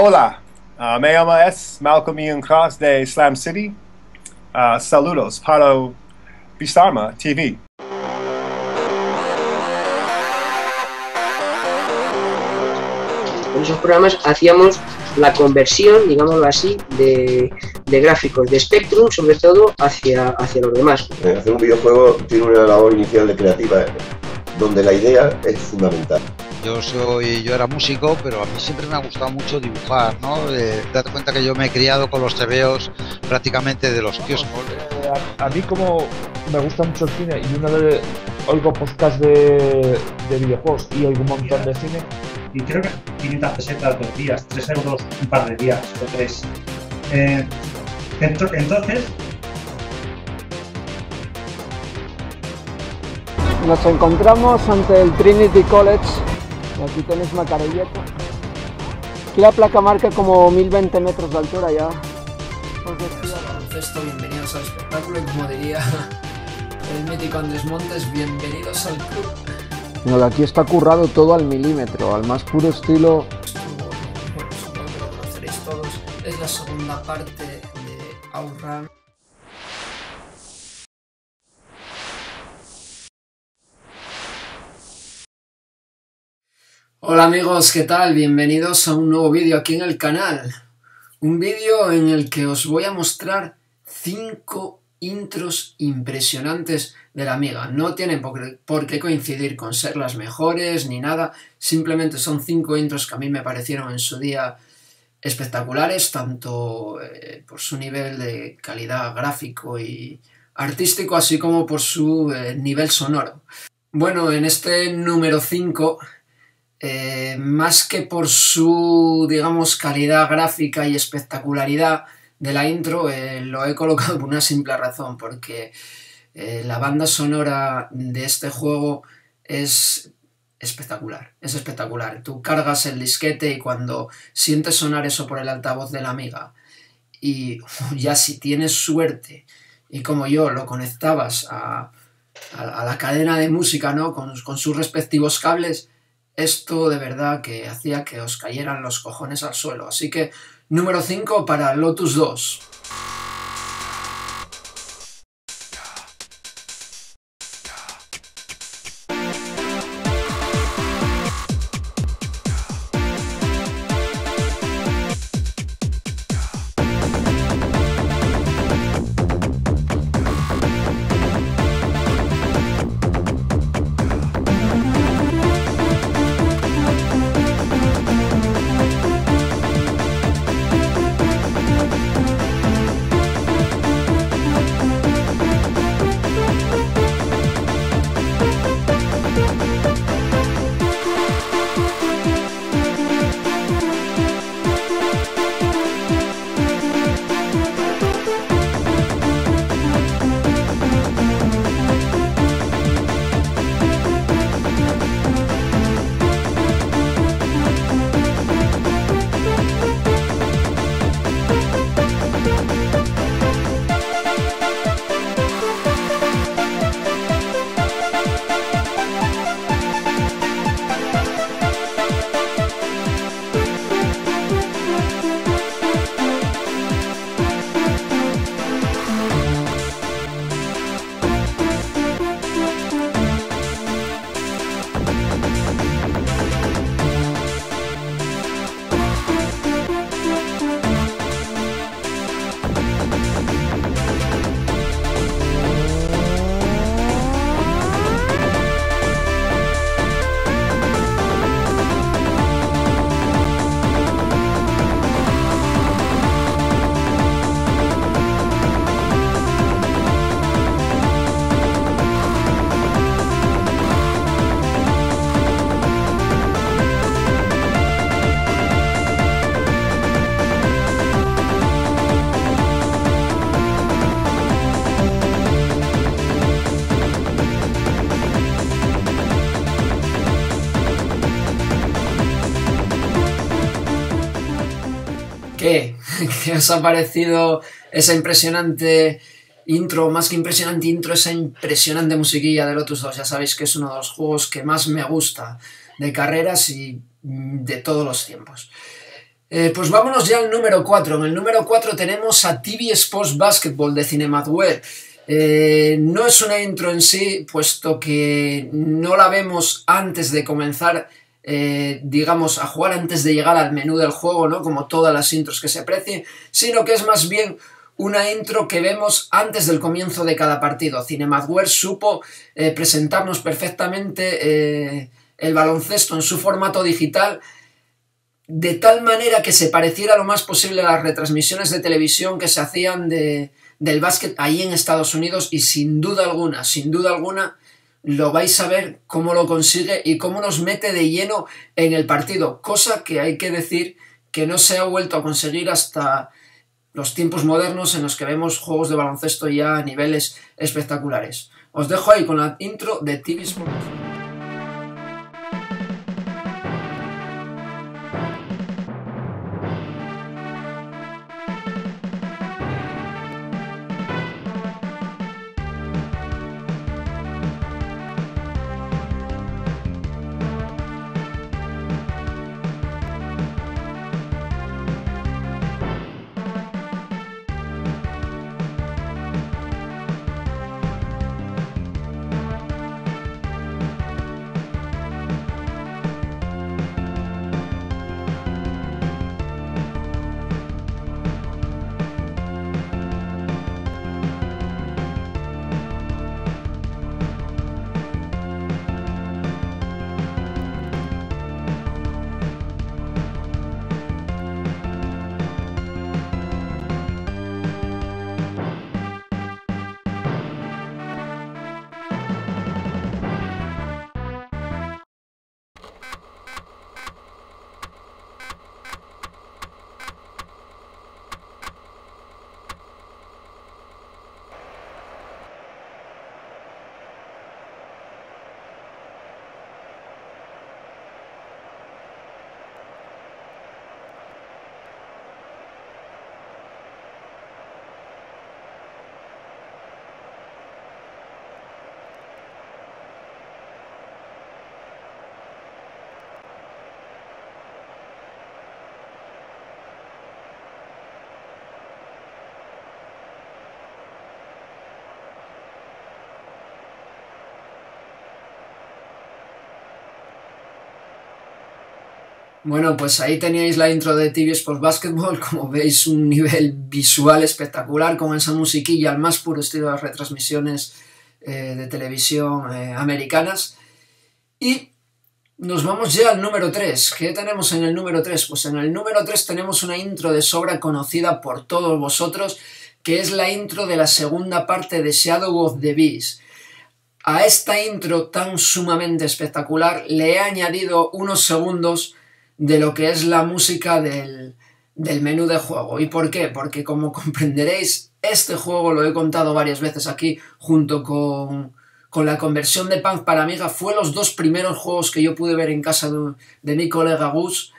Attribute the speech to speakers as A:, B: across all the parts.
A: Hola, me llamo Malcolm Ian Cross de Slam City. Saludos para Bistarma TV.
B: En esos programas hacíamos la conversión, digámoslo así, de gráficos de Spectrum, sobre todo, hacia los demás.
C: Hacer un videojuego tiene una labor inicial de creativa, donde la idea es fundamental.
D: Yo era músico, pero a mí siempre me ha gustado mucho dibujar, ¿no? Date cuenta que yo me he criado con los tebeos prácticamente de los kioscos.
E: A mí, como me gusta mucho el cine y oigo podcast de videojuegos y oigo un montón de cine.
F: Y creo que 500 pesetas 2 días, 3 euros un par de días o 3. Entonces...
G: Nos encontramos ante el Trinity College. Aquí tenéis Macarelleta. Aquí la placa marca como 1020 metros de altura ya.
H: Baloncesto, bienvenidos al espectáculo y como diría el mítico Andrés Montes, bienvenidos al club.
G: No, aquí está currado todo al milímetro, al más puro estilo.
H: Bueno, supongo que lo conoceréis todos. Es la segunda parte de Outrun. Hola amigos, ¿qué tal? Bienvenidos a un nuevo vídeo aquí en el canal. Un vídeo en el que os voy a mostrar 5 intros impresionantes de la Amiga. No tienen por qué coincidir con ser las mejores ni nada, simplemente son 5 intros que a mí me parecieron en su día espectaculares, tanto por su nivel de calidad gráfico y artístico, así como por su nivel sonoro. Bueno, en este número 5... más que por su, digamos, calidad gráfica y espectacularidad de la intro, lo he colocado por una simple razón, porque la banda sonora de este juego es espectacular, es espectacular. Tú cargas el disquete y cuando sientes sonar eso por el altavoz de la Amiga, y ya si tienes suerte, y como yo, lo conectabas a la cadena de música, ¿no? con sus respectivos cables, esto de verdad que hacía que os cayeran los cojones al suelo. Así que, número 5 para Lotus 2. ¿Qué? ¿Qué os ha parecido esa impresionante intro, más que impresionante intro, esa impresionante musiquilla de Lotus 2? Ya sabéis que es uno de los juegos que más me gusta de carreras y de todos los tiempos. Pues vámonos ya al número 4. En el número 4 tenemos a TV Sports Basketball de Cinematware. No es una intro en sí, puesto que no la vemos antes de comenzar, digamos, a jugar, antes de llegar al menú del juego, ¿no? Como todas las intros que se aprecien, sino que es más bien una intro que vemos antes del comienzo de cada partido. Cinematware supo presentarnos perfectamente el baloncesto en su formato digital, de tal manera que se pareciera lo más posible a las retransmisiones de televisión que se hacían del básquet ahí en Estados Unidos, y sin duda alguna, lo vais a ver cómo lo consigue y cómo nos mete de lleno en el partido, cosa que hay que decir que no se ha vuelto a conseguir hasta los tiempos modernos, en los que vemos juegos de baloncesto ya a niveles espectaculares. Os dejo ahí con la intro de TV Sports. Bueno, pues ahí teníais la intro de TV Sports Basketball. Como veis, un nivel visual espectacular, con esa musiquilla al más puro estilo de las retransmisiones de televisión americanas. Y nos vamos ya al número 3. ¿Qué tenemos en el número 3? Pues en el número 3 tenemos una intro de sobra conocida por todos vosotros, que es la intro de la segunda parte de Shadow of the Beast. A esta intro tan sumamente espectacular le he añadido unos segundos de lo que es la música del menú de juego. ¿Y por qué? Porque, como comprenderéis, este juego, lo he contado varias veces aquí, junto con la conversión de Punk para Amiga, fue los dos primeros juegos que yo pude ver en casa de mi colega Gus.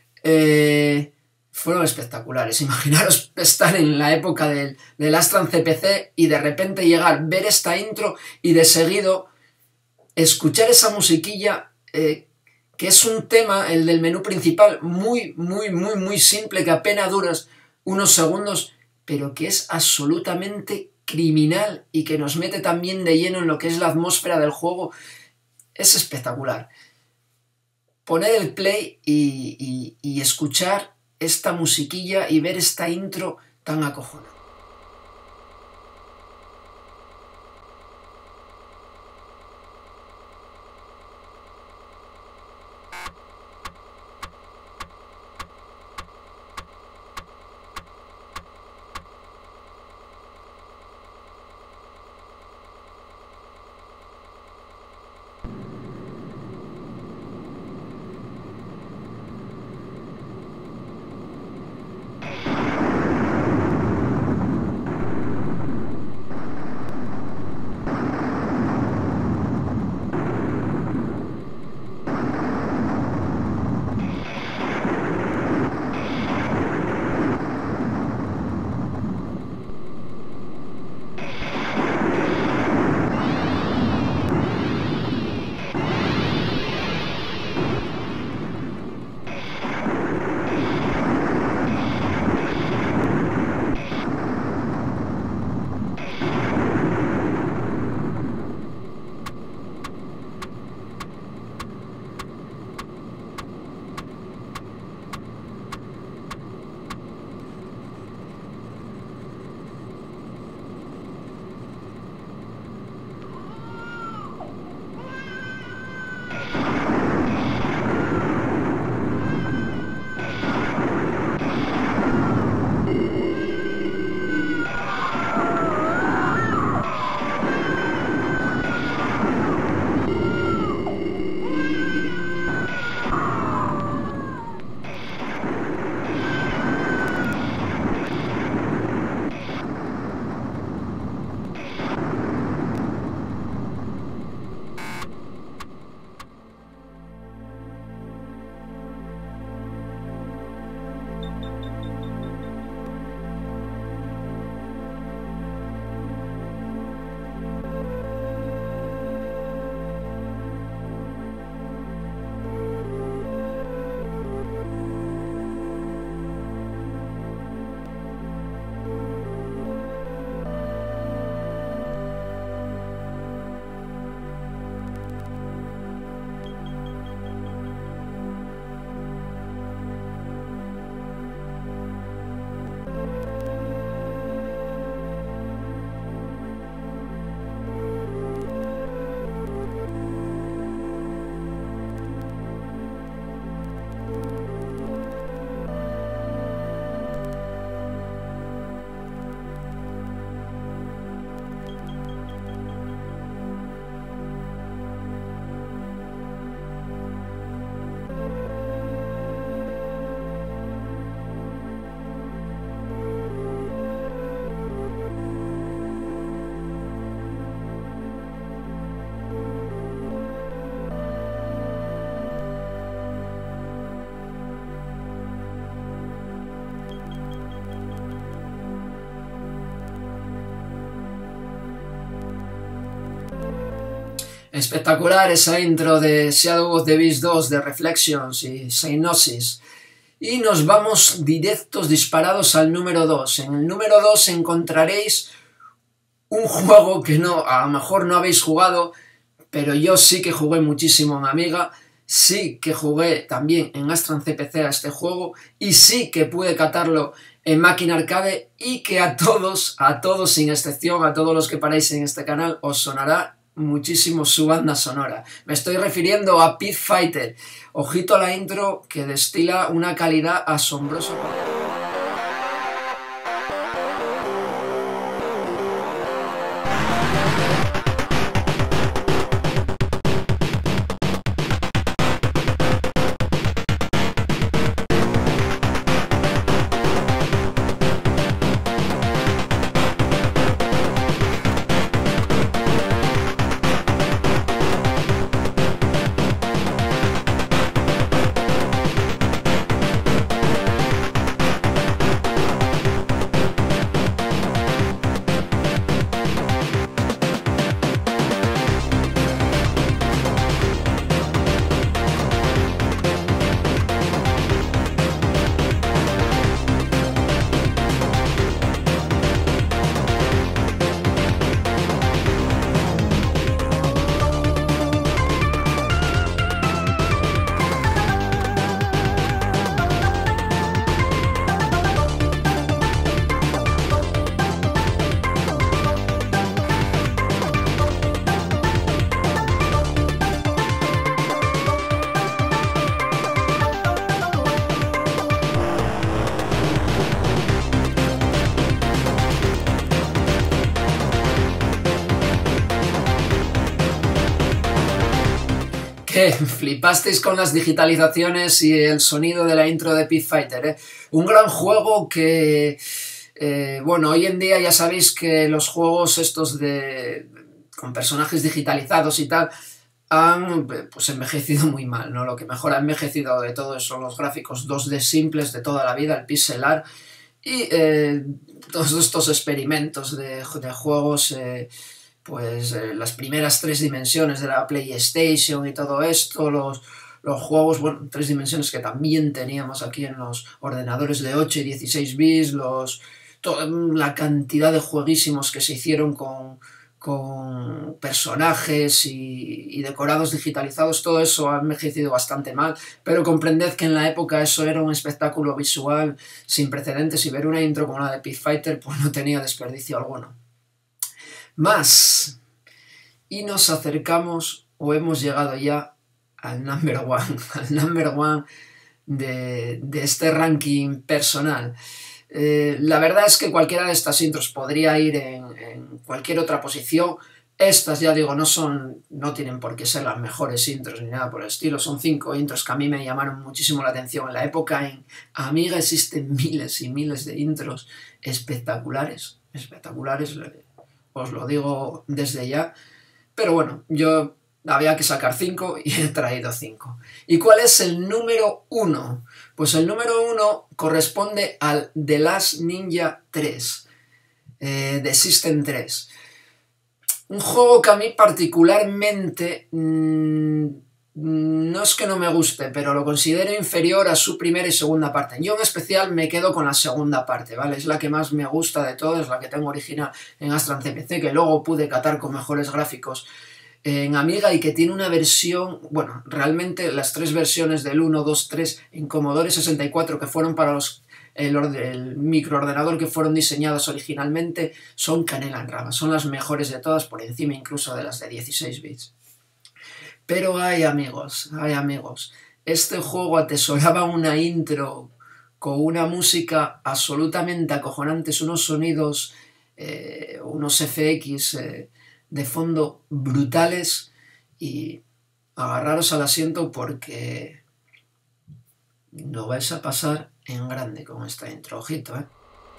H: Fueron espectaculares. Imaginaros estar en la época del Astran CPC y de repente llegar, ver esta intro y de seguido escuchar esa musiquilla, que es un tema, el del menú principal, muy simple, que apenas dura unos segundos, pero que es absolutamente criminal y que nos mete también de lleno en lo que es la atmósfera del juego. Es espectacular. Poner el play y escuchar esta musiquilla y ver esta intro tan acojonante. Espectacular esa intro de Shadow of the Beast 2, de Reflections y Psygnosis. Y nos vamos directos, disparados al número 2. En el número 2 encontraréis un juego que a lo mejor no habéis jugado, pero yo sí que jugué muchísimo en Amiga, sí que jugué también en Astran CPC a este juego, y sí que pude catarlo en máquina arcade, y que a todos sin excepción, a todos los que paráis en este canal, os sonará muchísimo su banda sonora. Me estoy refiriendo a Pit Fighter. Ojito a la intro, que destila una calidad asombrosa. Flipasteis con las digitalizaciones y el sonido de la intro de Pit Fighter, ¿eh? Un gran juego que, bueno, hoy en día ya sabéis que los juegos estos con personajes digitalizados y tal han pues envejecido muy mal, ¿no? Lo que mejor ha envejecido de todo son los gráficos 2D simples de toda la vida, el pixel art, y todos estos experimentos de juegos... las primeras 3 dimensiones de la PlayStation y todo esto, los juegos, bueno, 3 dimensiones que también teníamos aquí en los ordenadores de 8 y 16 bits, la cantidad de jueguísimos que se hicieron con personajes y decorados digitalizados, todo eso ha envejecido bastante mal, pero comprended que en la época eso era un espectáculo visual sin precedentes, y ver una intro como la de Pit Fighter pues no tenía desperdicio alguno. Más, y nos acercamos, o hemos llegado ya al number one de este ranking personal. La verdad es que cualquiera de estas intros podría ir en cualquier otra posición. Estas, ya digo, no tienen por qué ser las mejores intros ni nada por el estilo. Son 5 intros que a mí me llamaron muchísimo la atención. En la época en Amiga existen miles y miles de intros espectaculares, os lo digo desde ya, pero bueno, yo había que sacar 5 y he traído 5. ¿Y cuál es el número 1? Pues el número 1 corresponde al The Last Ninja 3, de System 3. Un juego que a mí particularmente no es que no me guste, pero lo considero inferior a su primera y segunda parte. Yo en especial me quedo con la segunda parte, ¿vale? Es la que más me gusta de todas, es la que tengo original en Astran CPC, que luego pude catar con mejores gráficos en Amiga, y que tiene una versión, bueno, realmente las 3 versiones del 1, 2, 3 en Commodore 64 que fueron para el microordenador que fueron diseñados originalmente, son canela en rama, son las mejores de todas, por encima incluso de las de 16 bits. Pero ay amigos, este juego atesoraba una intro con una música absolutamente acojonante, unos sonidos, unos FX de fondo brutales, y agarraros al asiento porque lo vais a pasar en grande con esta intro, ojito, ¿eh?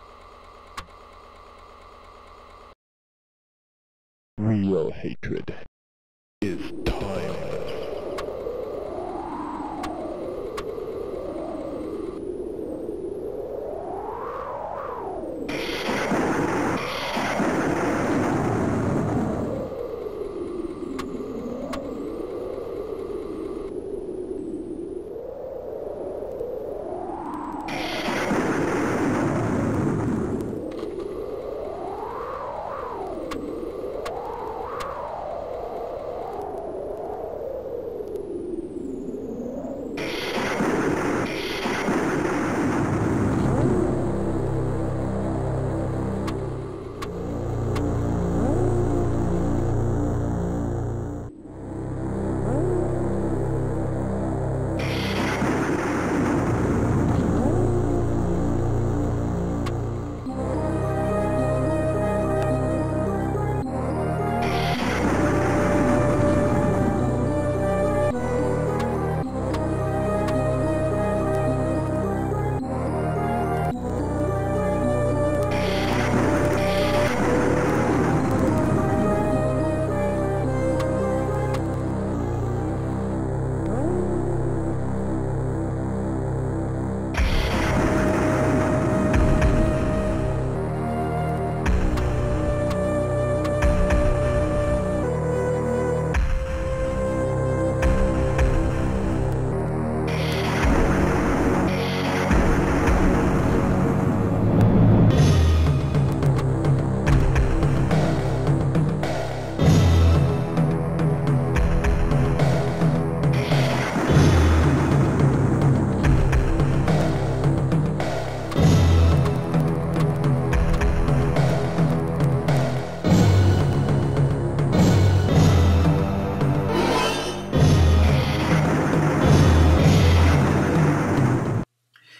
I: Real hatred is time.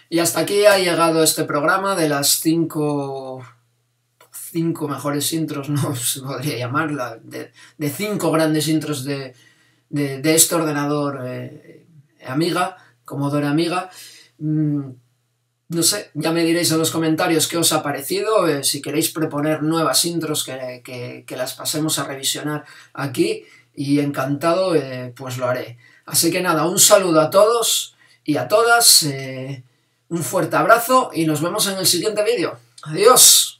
H: Y hasta aquí ha llegado este programa de las 5 mejores intros, no se podría llamarla, de 5 grandes intros de este ordenador Amiga, Commodore Amiga. No sé, ya me diréis en los comentarios qué os ha parecido, si queréis proponer nuevas intros que las pasemos a revisionar aquí, y encantado pues lo haré. Así que nada, un saludo a todos y a todas, un fuerte abrazo y nos vemos en el siguiente vídeo. ¡Adiós!